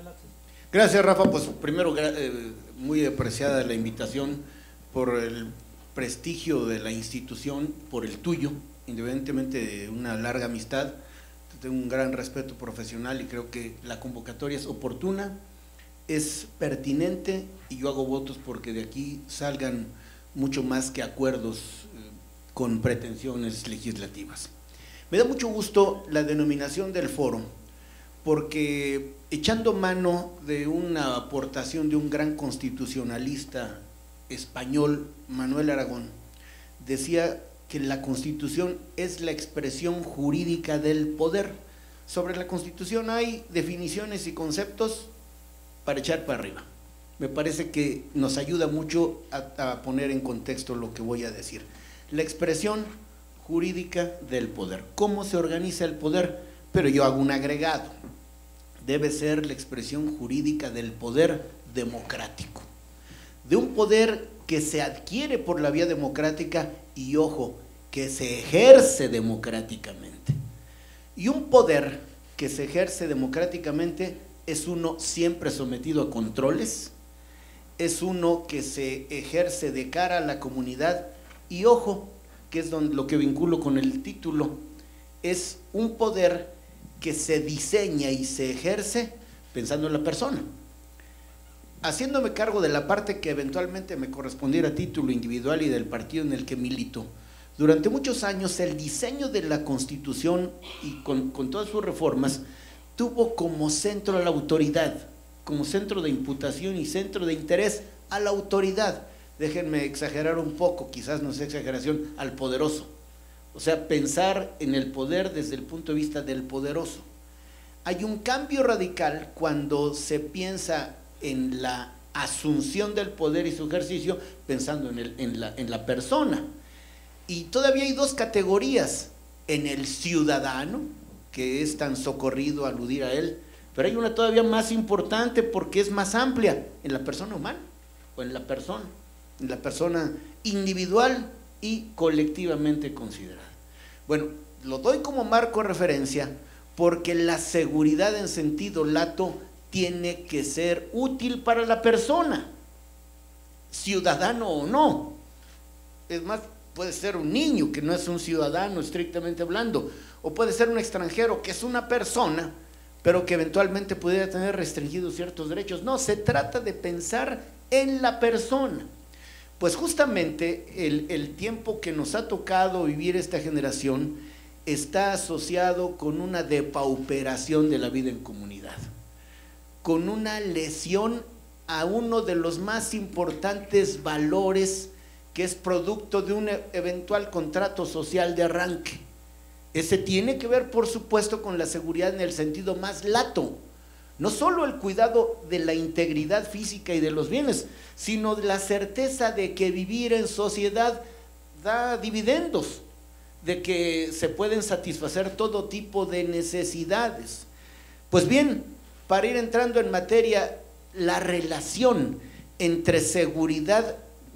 Gracias, Rafa. Pues primero, muy apreciada la invitación por el prestigio de la institución, por el tuyo, independientemente de una larga amistad. Tengo un gran respeto profesional y creo que la convocatoria es oportuna, es pertinente y yo hago votos porque de aquí salgan mucho más que acuerdos con pretensiones legislativas. Me da mucho gusto la denominación del foro, porque echando mano de una aportación de un gran constitucionalista español, Manuel Aragón, decía que la Constitución es la expresión jurídica del poder. Sobre la Constitución hay definiciones y conceptos para echar para arriba. Me parece que nos ayuda mucho a poner en contexto lo que voy a decir. La expresión jurídica del poder. ¿Cómo se organiza el poder? Pero yo hago un agregado. Debe ser la expresión jurídica del poder democrático. De un poder que se adquiere por la vía democrática y, ojo, que se ejerce democráticamente. Y un poder que se ejerce democráticamente es uno siempre sometido a controles, es uno que se ejerce de cara a la comunidad y, ojo, que es lo que vinculo con el título, es un poder que se diseña y se ejerce pensando en la persona. Haciéndome cargo de la parte que eventualmente me correspondiera a título individual y del partido en el que milito, durante muchos años el diseño de la Constitución y con todas sus reformas tuvo como centro a la autoridad, como centro de imputación y centro de interés a la autoridad. Déjenme exagerar un poco, quizás no sea exageración, al poderoso. O sea, pensar en el poder desde el punto de vista del poderoso. Hay un cambio radical cuando se piensa en la asunción del poder y su ejercicio pensando en la persona. Y todavía hay dos categorías, en el ciudadano, que es tan socorrido aludir a él, pero hay una todavía más importante porque es más amplia, en la persona humana, o en la persona individual y colectivamente considerada. Bueno, lo doy como marco de referencia porque la seguridad en sentido lato tiene que ser útil para la persona, ciudadano o no. Es más, puede ser un niño que no es un ciudadano estrictamente hablando, o puede ser un extranjero que es una persona, pero que eventualmente pudiera tener restringidos ciertos derechos. No, se trata de pensar en la persona. Pues justamente el tiempo que nos ha tocado vivir esta generación está asociado con una depauperación de la vida en comunidad, con una lesión a uno de los más importantes valores que es producto de un eventual contrato social de arranque. Ese tiene que ver, por supuesto, con la seguridad en el sentido más lato, no solo el cuidado de la integridad física y de los bienes, sino de la certeza de que vivir en sociedad da dividendos, de que se pueden satisfacer todo tipo de necesidades. Pues bien, para ir entrando en materia, la relación entre seguridad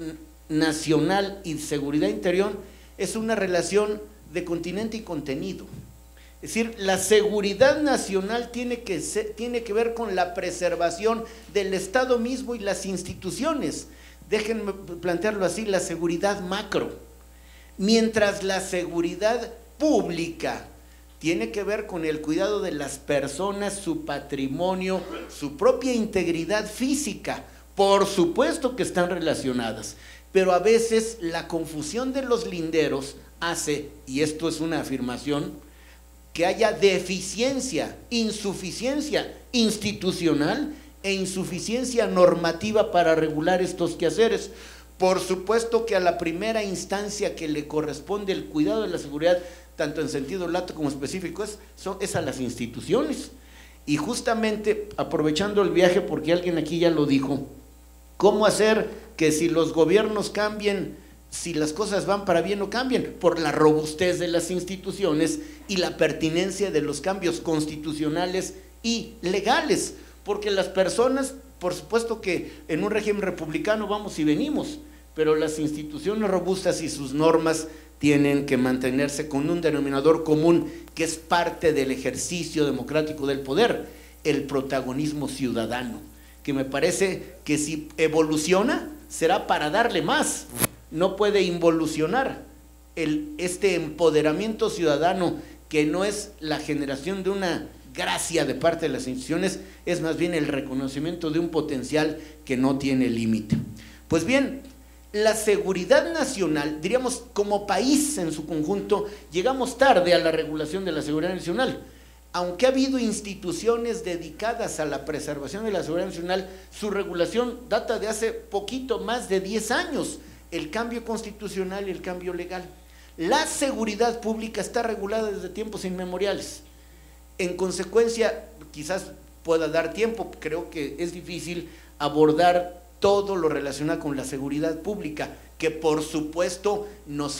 nacional y seguridad interior es una relación de continente y contenido. Es decir, la seguridad nacional tiene que ver con la preservación del Estado mismo y las instituciones. Déjenme plantearlo así, la seguridad macro. Mientras la seguridad pública tiene que ver con el cuidado de las personas, su patrimonio, su propia integridad física. Por supuesto que están relacionadas, pero a veces la confusión de los linderos hace, y esto es una afirmación, que haya deficiencia, insuficiencia institucional e insuficiencia normativa para regular estos quehaceres. Por supuesto que a la primera instancia que le corresponde el cuidado de la seguridad, tanto en sentido lato como específico, es a las instituciones. Y justamente, aprovechando el viaje, porque alguien aquí ya lo dijo, ¿cómo hacer que si los gobiernos cambien, si las cosas van para bien o cambien? Por la robustez de las instituciones y la pertinencia de los cambios constitucionales y legales, porque las personas, por supuesto que en un régimen republicano vamos y venimos, pero las instituciones robustas y sus normas tienen que mantenerse con un denominador común que es parte del ejercicio democrático del poder. el protagonismo ciudadano, que me parece que si evoluciona será para darle más, no puede involucionar este empoderamiento ciudadano, que no es la generación de una gracia de parte de las instituciones, es más bien el reconocimiento de un potencial que no tiene límite. Pues bien, la seguridad nacional, diríamos como país en su conjunto, llegamos tarde a la regulación de la seguridad nacional. Aunque ha habido instituciones dedicadas a la preservación de la seguridad nacional, su regulación data de hace poquito más de 10 años, el cambio constitucional y el cambio legal. La seguridad pública está regulada desde tiempos inmemoriales. En consecuencia, quizás pueda dar tiempo, creo que es difícil abordar todo lo relacionado con la seguridad pública, que por supuesto nos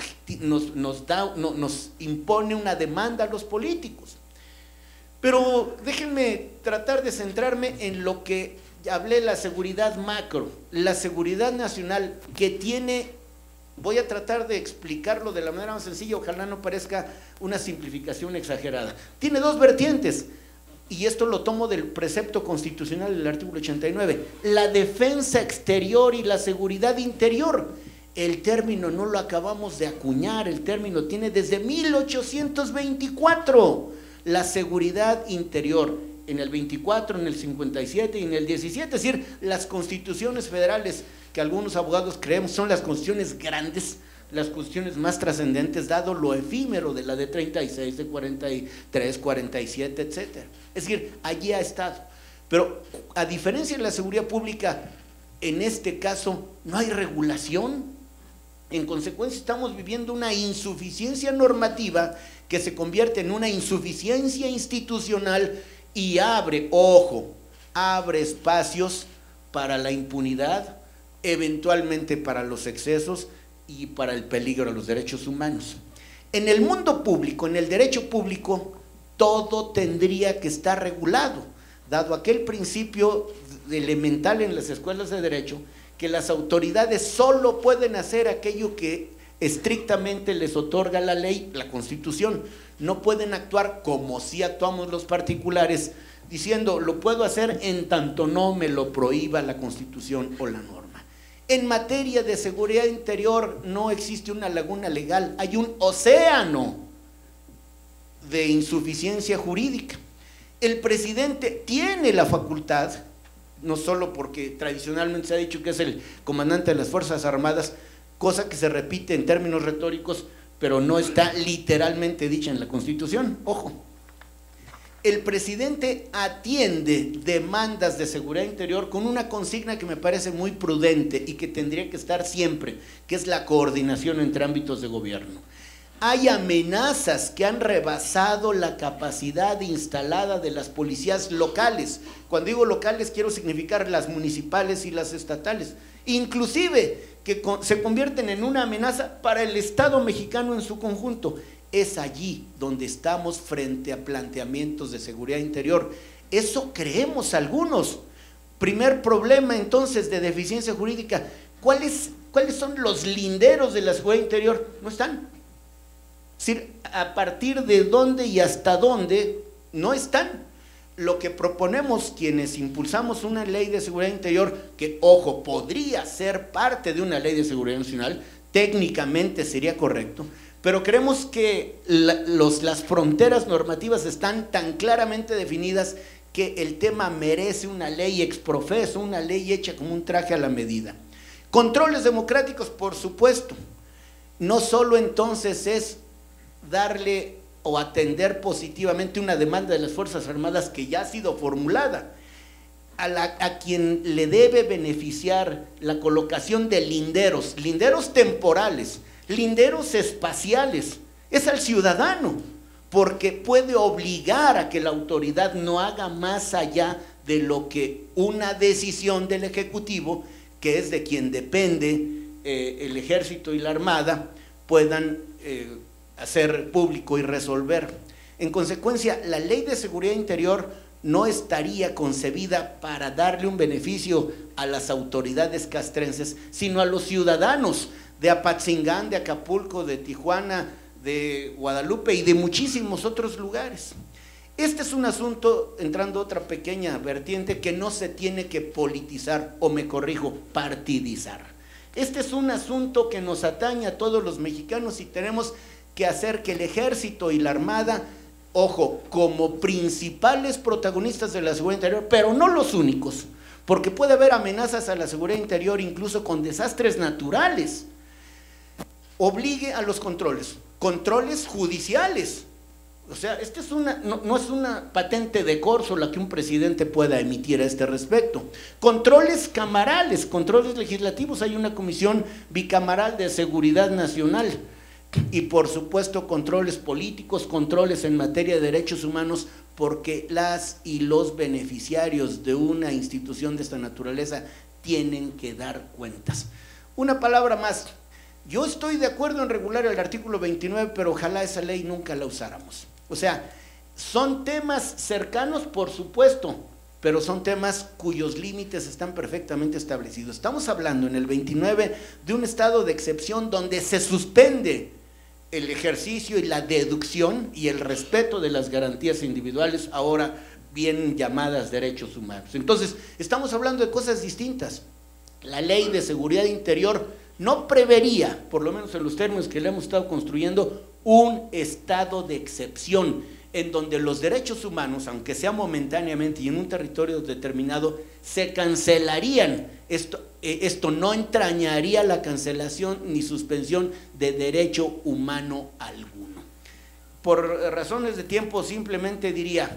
impone una demanda a los políticos. Pero déjenme tratar de centrarme en lo que hablé, la seguridad macro, la seguridad nacional, que tiene, voy a tratar de explicarlo de la manera más sencilla, ojalá no parezca una simplificación exagerada. Tiene dos vertientes, y esto lo tomo del precepto constitucional del artículo 89, la defensa exterior y la seguridad interior. El término no lo acabamos de acuñar, el término tiene desde 1824, la seguridad interior, en el 24, en el 57 y en el 17, es decir, las constituciones federales que algunos abogados creemos son las constituciones grandes, las constituciones más trascendentes, dado lo efímero de la de 36, de 43, 47, etcétera. Es decir, allí ha estado. Pero a diferencia de la seguridad pública, en este caso no hay regulación. En consecuencia, estamos viviendo una insuficiencia normativa que se convierte en una insuficiencia institucional y abre, ojo, abre espacios para la impunidad, eventualmente para los excesos y para el peligro a los derechos humanos. En el mundo público, en el derecho público, todo tendría que estar regulado, dado aquel principio elemental en las escuelas de derecho, que las autoridades solo pueden hacer aquello que estrictamente les otorga la ley, la Constitución. No pueden actuar como si actuamos los particulares, diciendo lo puedo hacer en tanto no me lo prohíba la Constitución o la norma. En materia de seguridad interior no existe una laguna legal, hay un océano de insuficiencia jurídica. El presidente tiene la facultad, no solo porque tradicionalmente se ha dicho que es el comandante de las Fuerzas Armadas, cosa que se repite en términos retóricos, pero no está literalmente dicha en la Constitución. Ojo, el presidente atiende demandas de seguridad interior con una consigna que me parece muy prudente y que tendría que estar siempre, que es la coordinación entre ámbitos de gobierno. Hay amenazas que han rebasado la capacidad instalada de las policías locales. Cuando digo locales quiero significar las municipales y las estatales, inclusive que se convierten en una amenaza para el Estado mexicano en su conjunto. Es allí donde estamos frente a planteamientos de seguridad interior. Eso creemos algunos. Primer problema entonces de deficiencia jurídica. ¿Cuáles son los linderos de la seguridad interior? No están. Es decir, a partir de dónde y hasta dónde no están. Lo que proponemos quienes impulsamos una ley de seguridad interior, que ojo, podría ser parte de una ley de seguridad nacional, técnicamente sería correcto, pero creemos que las fronteras normativas están tan claramente definidas que el tema merece una ley exprofeso, una ley hecha como un traje a la medida. Controles democráticos, por supuesto. No solo entonces es darle o atender positivamente una demanda de las Fuerzas Armadas que ya ha sido formulada, a quien le debe beneficiar la colocación de linderos temporales, linderos espaciales, es al ciudadano, porque puede obligar a que la autoridad no haga más allá de lo que una decisión del Ejecutivo, que es de quien depende el Ejército y la Armada, puedan hacer público y resolver. En consecuencia, la ley de seguridad interior no estaría concebida para darle un beneficio a las autoridades castrenses, sino a los ciudadanos de Apatzingán, de Acapulco, de Tijuana, de Guadalupe y de muchísimos otros lugares. Este es un asunto, entrando a otra pequeña vertiente, que no se tiene que politizar, o me corrijo, partidizar. Este es un asunto que nos atañe a todos los mexicanos y tenemos que hacer que el ejército y la armada, ojo, como principales protagonistas de la seguridad interior, pero no los únicos, porque puede haber amenazas a la seguridad interior incluso con desastres naturales, obligue a los controles judiciales. O sea, esta es no es una patente de corso la que un presidente pueda emitir a este respecto. Controles camarales, controles legislativos, hay una comisión bicameral de seguridad nacional, y por supuesto controles políticos, controles en materia de derechos humanos, porque las y los beneficiarios de una institución de esta naturaleza tienen que dar cuentas. Una palabra más, yo estoy de acuerdo en regular el artículo 29, pero ojalá esa ley nunca la usáramos. O sea, son temas cercanos, por supuesto, pero son temas cuyos límites están perfectamente establecidos. Estamos hablando en el 29 de un estado de excepción donde se suspende el ejercicio y la deducción y el respeto de las garantías individuales, ahora bien llamadas derechos humanos. Entonces, estamos hablando de cosas distintas. La ley de seguridad interior no prevería, por lo menos en los términos que le hemos estado construyendo, un estado de excepción en donde los derechos humanos, aunque sea momentáneamente y en un territorio determinado, se cancelarían. Esto no entrañaría la cancelación ni suspensión de derecho humano alguno. Por razones de tiempo simplemente diría,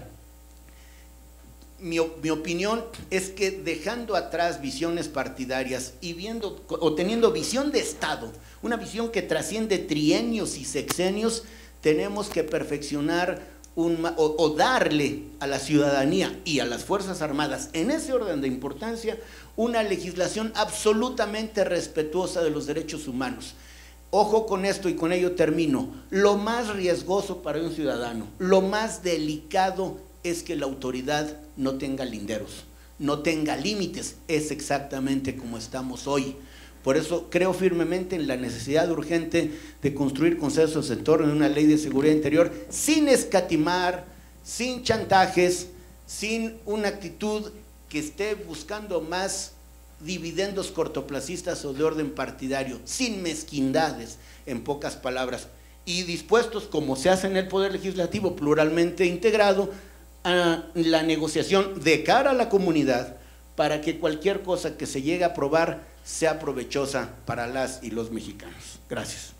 mi opinión es que dejando atrás visiones partidarias y teniendo visión de Estado, una visión que trasciende trienios y sexenios, tenemos que perfeccionar o darle a la ciudadanía y a las Fuerzas Armadas, en ese orden de importancia, una legislación absolutamente respetuosa de los derechos humanos. Ojo con esto y con ello termino. Lo más riesgoso para un ciudadano, lo más delicado es que la autoridad no tenga linderos, no tenga límites, es exactamente como estamos hoy. Por eso creo firmemente en la necesidad urgente de construir consensos en torno a una ley de seguridad interior sin escatimar, sin chantajes, sin una actitud que esté buscando más dividendos cortoplacistas o de orden partidario, sin mezquindades, en pocas palabras, y dispuestos, como se hace en el Poder Legislativo pluralmente integrado, a la negociación de cara a la comunidad para que cualquier cosa que se llegue a aprobar sea provechosa para las y los mexicanos. Gracias.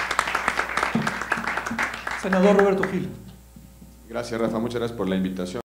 Senador Roberto Gil. Gracias, Rafa, muchas gracias por la invitación.